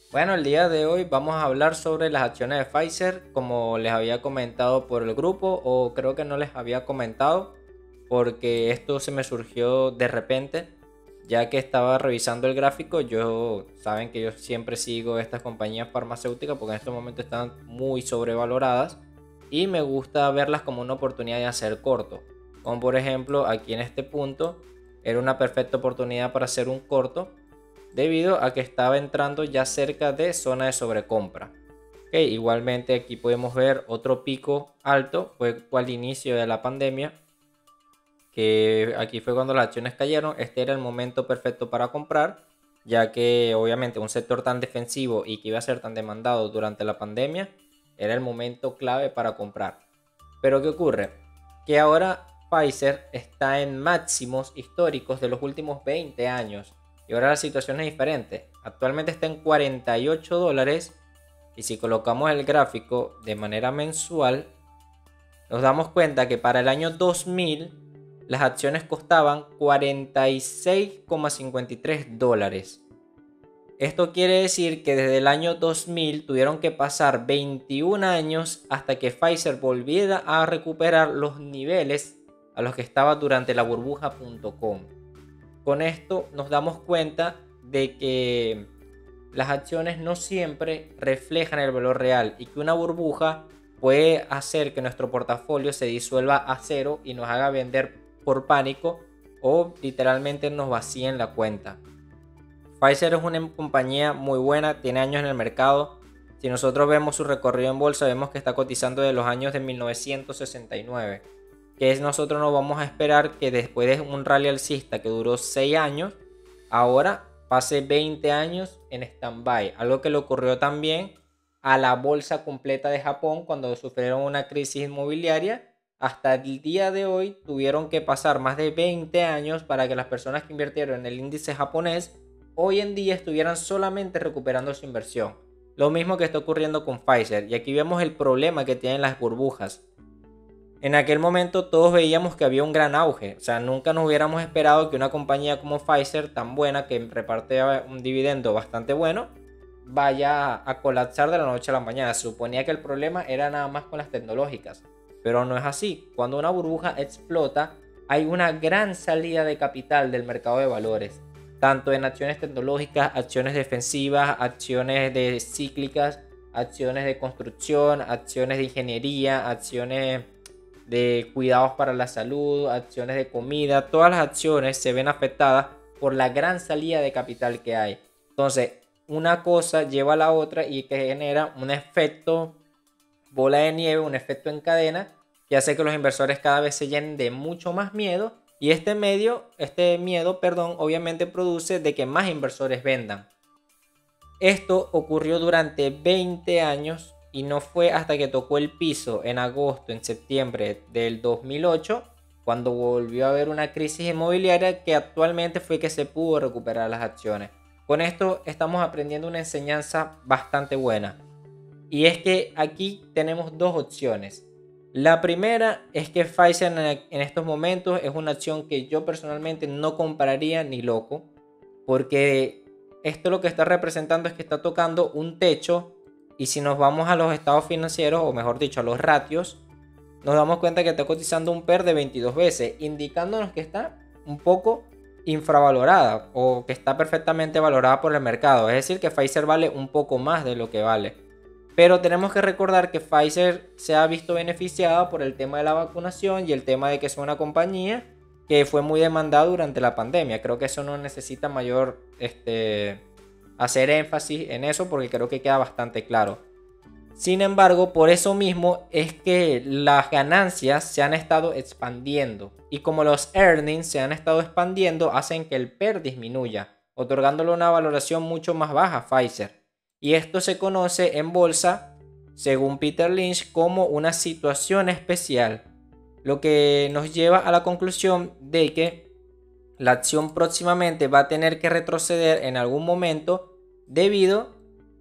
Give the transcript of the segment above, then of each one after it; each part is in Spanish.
Bueno, el día de hoy vamos a hablar sobre las acciones de Pfizer, como les había comentado por el grupo, o creo que no les había comentado, porque esto se me surgió de repente, ya que estaba revisando el gráfico. Saben que yo siempre sigo estas compañías farmacéuticas porque en este momento están muy sobrevaloradas y me gusta verlas como una oportunidad de hacer corto. Como por ejemplo, aquí en este punto era una perfecta oportunidad para hacer un corto debido a que estaba entrando ya cerca de zona de sobrecompra. Okay, igualmente aquí podemos ver otro pico alto, fue al inicio de la pandemia, que aquí fue cuando las acciones cayeron. Este era el momento perfecto para comprar, ya que obviamente un sector tan defensivo y que iba a ser tan demandado durante la pandemia, era el momento clave para comprar. Pero ¿qué ocurre? Que ahora Pfizer está en máximos históricos de los últimos 20 años. Y ahora la situación es diferente. Actualmente está en $48. Y si colocamos el gráfico de manera mensual, nos damos cuenta que para el año 2000 las acciones costaban $46,53. Esto quiere decir que desde el año 2000 tuvieron que pasar 21 años hasta que Pfizer volviera a recuperar los niveles a los que estaba durante la burbuja.com. Con esto nos damos cuenta de que las acciones no siempre reflejan el valor real y que una burbuja puede hacer que nuestro portafolio se disuelva a cero y nos haga vender por pánico o literalmente nos vacíen la cuenta. Pfizer es una compañía muy buena, tiene años en el mercado. Si nosotros vemos su recorrido en bolsa, vemos que está cotizando de los años de 1969. Que es, nosotros no vamos a esperar que después de un rally alcista que duró 6 años, ahora pase 20 años en stand-by. Algo que le ocurrió también a la bolsa completa de Japón cuando sufrieron una crisis inmobiliaria. Hasta el día de hoy tuvieron que pasar más de 20 años para que las personas que invirtieron en el índice japonés hoy en día estuvieran solamente recuperando su inversión. Lo mismo que está ocurriendo con Pfizer. Y aquí vemos el problema que tienen las burbujas. En aquel momento todos veíamos que había un gran auge. O sea, nunca nos hubiéramos esperado que una compañía como Pfizer, tan buena, que reparte un dividendo bastante bueno, vaya a colapsar de la noche a la mañana. Se suponía que el problema era nada más con las tecnológicas. Pero no es así. Cuando una burbuja explota, hay una gran salida de capital del mercado de valores. Tanto en acciones tecnológicas, acciones defensivas, acciones de cíclicas, acciones de construcción, acciones de ingeniería, acciones de cuidados para la salud, acciones de comida. Todas las acciones se ven afectadas por la gran salida de capital que hay. Entonces, una cosa lleva a la otra y que genera un efecto bola de nieve, un efecto en cadena que hace que los inversores cada vez se llenen de mucho más miedo. Y este miedo, obviamente produce de que más inversores vendan. Esto ocurrió durante 20 años y no fue hasta que tocó el piso en agosto, en septiembre del 2008, cuando volvió a haber una crisis inmobiliaria, que actualmente fue que se pudo recuperar las acciones. Con esto estamos aprendiendo una enseñanza bastante buena. Y es que aquí tenemos dos opciones. La primera es que Pfizer en estos momentos es una acción que yo personalmente no compraría ni loco, porque esto lo que está representando es que está tocando un techo. Y si nos vamos a los estados financieros, o mejor dicho a los ratios, nos damos cuenta que está cotizando un PER de 22 veces, indicándonos que está un poco infravalorada o que está perfectamente valorada por el mercado. Es decir, que Pfizer vale un poco más de lo que vale. Pero tenemos que recordar que Pfizer se ha visto beneficiada por el tema de la vacunación y el tema de que es una compañía que fue muy demandada durante la pandemia. Creo que eso no necesita mayor hacer énfasis en eso, porque creo que queda bastante claro. Sin embargo, por eso mismo es que las ganancias se han estado expandiendo, y como los earnings se han estado expandiendo, hacen que el PER disminuya, otorgándole una valoración mucho más baja a Pfizer. Y esto se conoce en bolsa, según Peter Lynch, como una situación especial, lo que nos lleva a la conclusión de que la acción próximamente va a tener que retroceder en algún momento, debido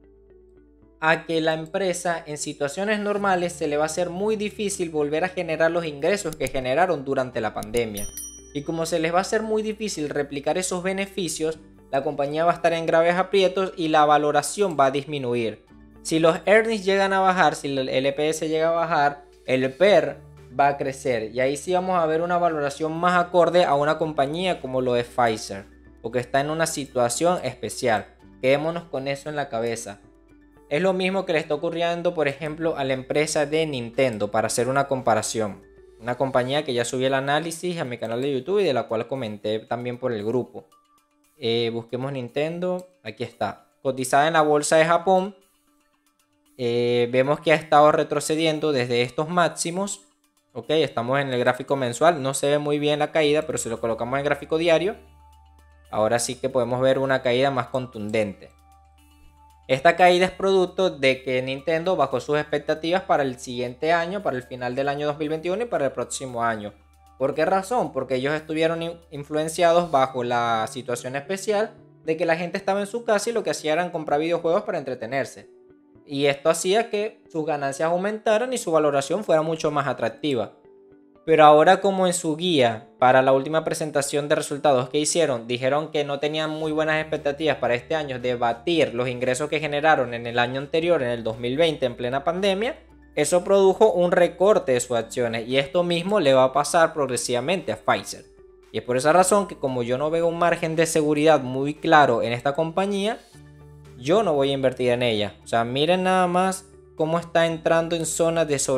a que la empresa en situaciones normales se le va a hacer muy difícil volver a generar los ingresos que generaron durante la pandemia. Y como se les va a hacer muy difícil replicar esos beneficios, la compañía va a estar en graves aprietos y la valoración va a disminuir. Si los earnings llegan a bajar, si el EPS llega a bajar, el PER va a crecer. Y ahí sí vamos a ver una valoración más acorde a una compañía como lo es Pfizer, porque está en una situación especial. Quedémonos con eso en la cabeza. Es lo mismo que le está ocurriendo, por ejemplo, a la empresa de Nintendo, para hacer una comparación. Una compañía que ya subí el análisis a mi canal de YouTube y de la cual comenté también por el grupo. Busquemos Nintendo, aquí está. Cotizada en la bolsa de Japón. Vemos que ha estado retrocediendo desde estos máximos. Ok, estamos en el gráfico mensual. No se ve muy bien la caída, pero si lo colocamos en el gráfico diario, ahora sí que podemos ver una caída más contundente. Esta caída es producto de que Nintendo bajó sus expectativas para el siguiente año, para el final del año 2021 y para el próximo año. ¿Por qué razón? Porque ellos estuvieron influenciados bajo la situación especial de que la gente estaba en su casa y lo que hacía era comprar videojuegos para entretenerse. Y esto hacía que sus ganancias aumentaran y su valoración fuera mucho más atractiva. Pero ahora, como en su guía para la última presentación de resultados que hicieron, dijeron que no tenían muy buenas expectativas para este año de batir los ingresos que generaron en el año anterior, en el 2020, en plena pandemia, eso produjo un recorte de sus acciones y esto mismo le va a pasar progresivamente a Pfizer. Y es por esa razón que, como yo no veo un margen de seguridad muy claro en esta compañía, yo no voy a invertir en ella. O sea, miren nada más cómo está entrando en zonas de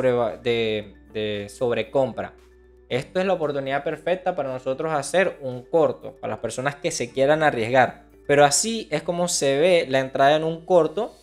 sobrecompra. Esto es la oportunidad perfecta para nosotros hacer un corto, para las personas que se quieran arriesgar. Pero así es como se ve la entrada en un corto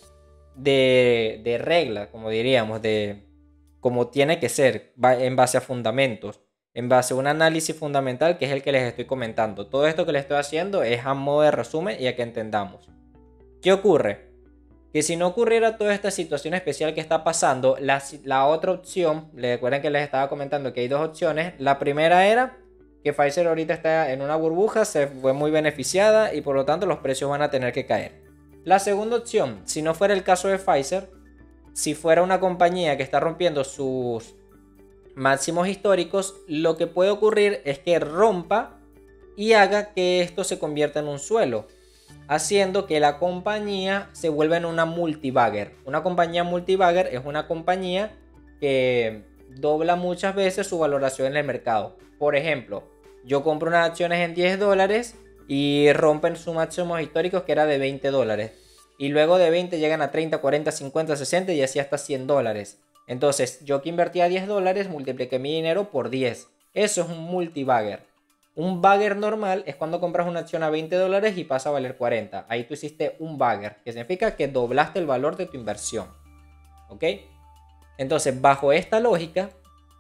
de regla, como diríamos, de como tiene que ser, en base a fundamentos, en base a un análisis fundamental que es el que les estoy comentando. Todo esto que les estoy haciendo es a modo de resumen y a que entendamos. ¿Qué ocurre? Que si no ocurriera toda esta situación especial que está pasando, la otra opción, recuerden que les estaba comentando que hay dos opciones. La primera era que Pfizer ahorita está en una burbuja, se fue muy beneficiada y por lo tanto los precios van a tener que caer. La segunda opción, si no fuera el caso de Pfizer, si fuera una compañía que está rompiendo sus máximos históricos, lo que puede ocurrir es que rompa y haga que esto se convierta en un suelo, haciendo que la compañía se vuelva en una multibagger. Una compañía multibagger es una compañía que dobla muchas veces su valoración en el mercado. Por ejemplo, yo compro unas acciones en $10 y rompen sus máximos históricos que era de $20. Y luego de 20 llegan a 30, 40, 50, 60 y así hasta $100. Entonces, yo que invertía $10, multipliqué mi dinero por 10. Eso es un multibagger. Un bagger normal es cuando compras una acción a $20 y pasa a valer 40. Ahí tú hiciste un bagger, que significa que doblaste el valor de tu inversión. ¿Ok? Entonces, bajo esta lógica,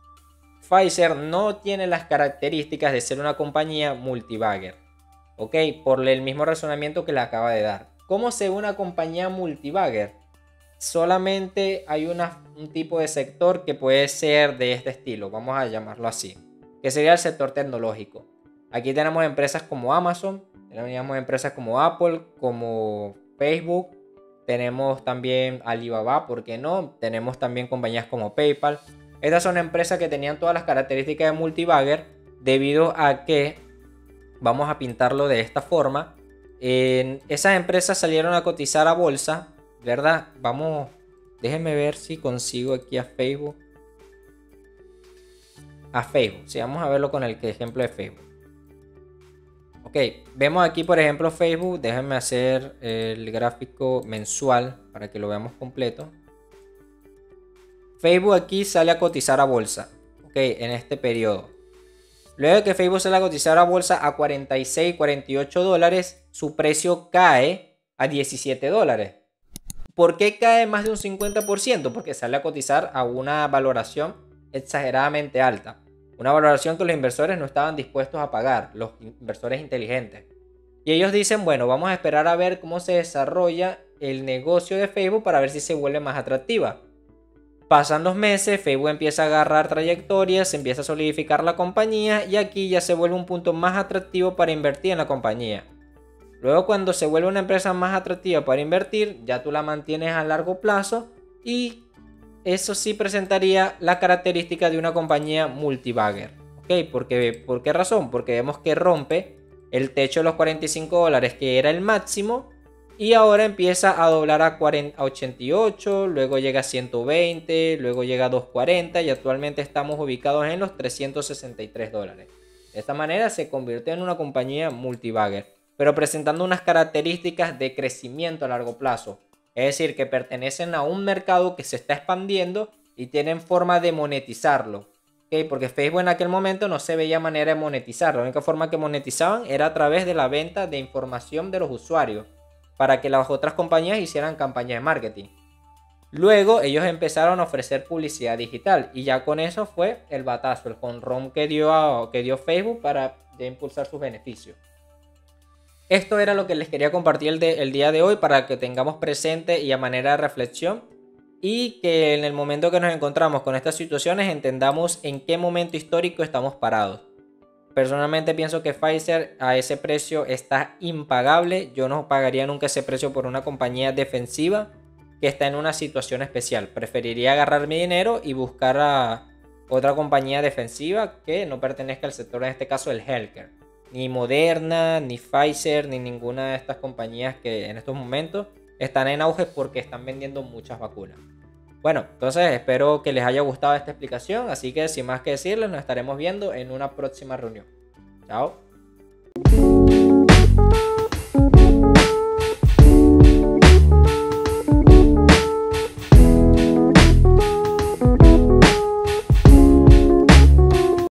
Pfizer no tiene las características de ser una compañía multibagger. ¿Ok? Por el mismo razonamiento que le acaba de dar. ¿Cómo se ve una compañía multibagger? Solamente hay un tipo de sector que puede ser de este estilo, vamos a llamarlo así, que sería el sector tecnológico. Aquí tenemos empresas como Amazon, tenemos empresas como Apple, como Facebook, tenemos también Alibaba, ¿por qué no? Tenemos también compañías como PayPal. Estas son empresas que tenían todas las características de multibagger debido a que, vamos a pintarlo de esta forma, esas empresas salieron a cotizar a bolsa, ¿verdad? Déjenme ver si consigo aquí a Facebook. Sí, vamos a verlo con el ejemplo de Facebook. Ok, vemos aquí por ejemplo Facebook. Déjenme hacer el gráfico mensual para que lo veamos completo. Facebook aquí sale a cotizar a bolsa, ok, en este periodo. Luego de que Facebook sale a cotizar a bolsa a 46, 48 dólares, su precio cae a 17 dólares. ¿Por qué cae más de un 50%? Porque sale a cotizar a una valoración exageradamente alta. Una valoración que los inversores no estaban dispuestos a pagar, los inversores inteligentes. Y ellos dicen, bueno, vamos a esperar a ver cómo se desarrolla el negocio de Facebook para ver si se vuelve más atractiva. Pasan los meses, Facebook empieza a agarrar trayectorias, se empieza a solidificar la compañía y aquí ya se vuelve un punto más atractivo para invertir en la compañía. Luego, cuando se vuelve una empresa más atractiva para invertir, ya tú la mantienes a largo plazo y eso sí presentaría la característica de una compañía multibagger. ¿Ok? ¿Por qué razón? Porque vemos que rompe el techo de los $45 que era el máximo, y ahora empieza a doblar a 88, luego llega a 120, luego llega a 240 y actualmente estamos ubicados en los $363. De esta manera se convirtió en una compañía multibagger, pero presentando unas características de crecimiento a largo plazo. Es decir, que pertenecen a un mercado que se está expandiendo y tienen forma de monetizarlo. ¿Okay? Porque Facebook en aquel momento no se veía manera de monetizar. La única forma que monetizaban era a través de la venta de información de los usuarios, para que las otras compañías hicieran campañas de marketing. Luego ellos empezaron a ofrecer publicidad digital y ya con eso fue el batazo, el jonrón que dio Facebook para impulsar sus beneficios. Esto era lo que les quería compartir el día de hoy para que tengamos presente y a manera de reflexión, y que en el momento que nos encontramos con estas situaciones entendamos en qué momento histórico estamos parados. Personalmente pienso que Pfizer a ese precio está impagable. Yo no pagaría nunca ese precio por una compañía defensiva que está en una situación especial. Preferiría agarrar mi dinero y buscar a otra compañía defensiva que no pertenezca al sector, en este caso el healthcare. Ni Moderna, ni Pfizer, ni ninguna de estas compañías que en estos momentos están en auge porque están vendiendo muchas vacunas. Bueno, entonces espero que les haya gustado esta explicación, así que sin más que decirles, nos estaremos viendo en una próxima reunión. Chao.